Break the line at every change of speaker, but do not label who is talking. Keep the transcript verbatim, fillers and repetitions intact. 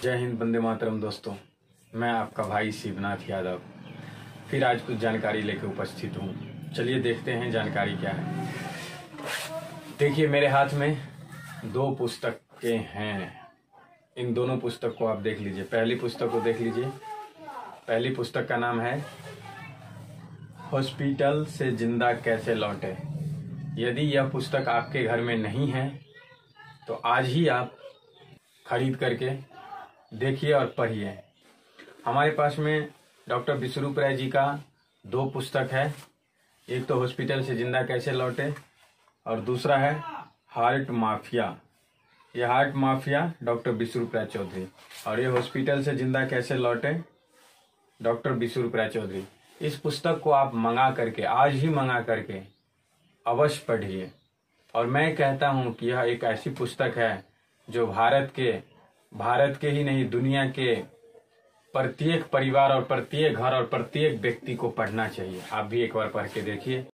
जय हिंद, वंदे मातरम। दोस्तों, मैं आपका भाई शिवनाथ यादव फिर आज कुछ जानकारी लेकर उपस्थित हूँ। चलिए देखते हैं जानकारी क्या है। देखिए, मेरे हाथ में दो पुस्तकें हैं। इन दोनों पुस्तक को आप देख लीजिए। पहली पुस्तक को देख लीजिए। पहली पुस्तक का नाम है हॉस्पिटल से जिंदा कैसे लौटे। यदि यह पुस्तक आपके घर में नहीं है तो आज ही आप खरीद करके देखिए और पढ़िए। हमारे पास में डॉक्टर विश्वरूप राय जी का दो पुस्तक है। एक तो हॉस्पिटल से जिंदा कैसे लौटे और दूसरा है हार्ट माफिया। यह heart mafia doctor Vishwaroop Roy Chowdhury और ये हॉस्पिटल से जिंदा कैसे लौटे डॉक्टर विश्वरूप राय चौधरी। इस पुस्तक को आप मंगा करके आज ही मंगा करके अवश्य पढ़िए। और मैं कहता हूं कि यह एक ऐसी पुस्तक है जो भारत के भारत के ही नहीं दुनिया के प्रत्येक परिवार और प्रत्येक घर और प्रत्येक व्यक्ति को पढ़ना चाहिए। आप भी एक बार पढ़ के देखिए।